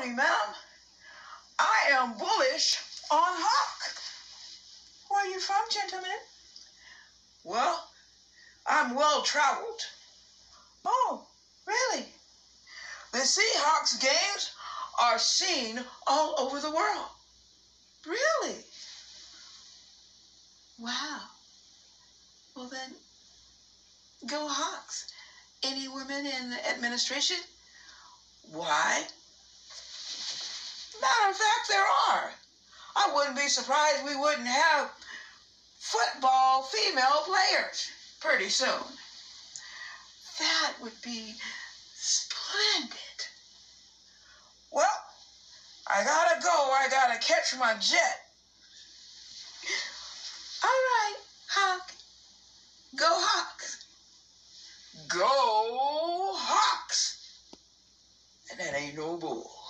me, ma'am. I am bullish on Hawk. Where are you from, gentlemen? Well, I'm well-traveled. Oh, really? The Seahawks games are seen all over the world. Really? Wow. Well then, go Hawks. Any women in the administration? Why? Matter of fact, there are. I wouldn't be surprised we wouldn't have football female players pretty soon. That would be splendid. Well, I gotta go. I gotta catch my jet. All right, Hawk. Go Hawks. Go Hawks! And that ain't no bull.